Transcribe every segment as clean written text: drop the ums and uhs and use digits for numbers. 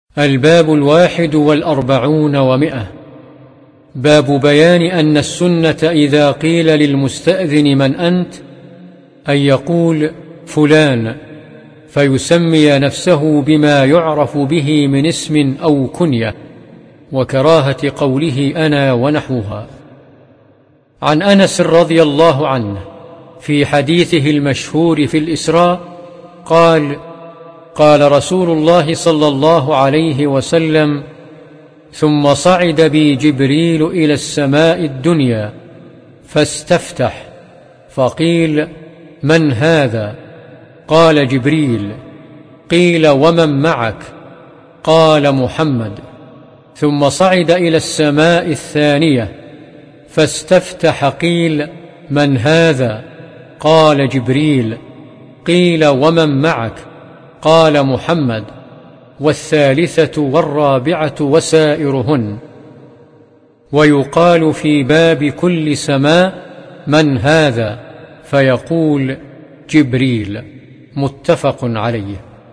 الباب 41 باب بيان أن السنة إذا قيل للمستأذن من أنت أن يقول فلان، فيسمي نفسه بما يعرف به من اسم أو كنية، وكراهة قوله أنا ونحوها. عن أنس رضي الله عنه في حديثه المشهور في الإسراء قال: قال رسول الله صلى الله عليه وسلم: ثم صعد بي جبريل إلى السماء الدنيا فاستفتح، فقيل: من هذا؟ قال: جبريل. قيل: ومن معك؟ قال: محمد. ثم صعد إلى السماء الثانية فاستفتح، قيل: من هذا؟ قال: جبريل. قيل: ومن معك؟ قال: محمد. والثالثة والرابعة وسائرهن. ويقال في باب كل سماء: من هذا؟ فيقول: جبريل. متفق عليه.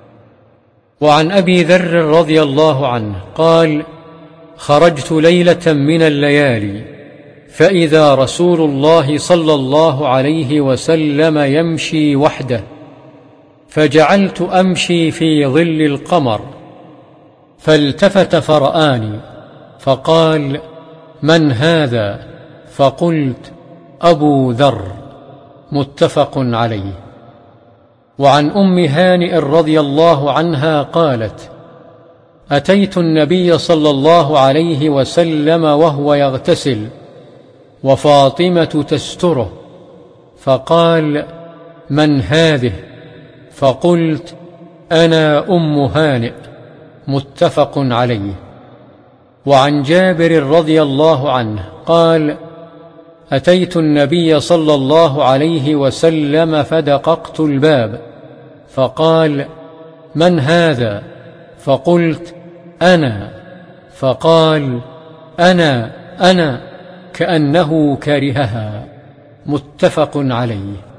وعن أبي ذر رضي الله عنه قال: خرجت ليلة من الليالي فإذا رسول الله صلى الله عليه وسلم يمشي وحده، فجعلت أمشي في ظل القمر، فالتفت فرآني فقال: من هذا؟ فقلت: أبو ذر. متفق عليه. وعن أم هانئ رضي الله عنها قالت: أتيت النبي صلى الله عليه وسلم وهو يغتسل وفاطمة تستره، فقال: من هذه؟ فقلت: أنا أم هانئ. متفق عليه. وعن جابر رضي الله عنه قال: أتيت النبي صلى الله عليه وسلم فدققت الباب، فقال: من هذا؟ فقلت: أنا. فقال: أنا كأنه كرهها. متفق عليه.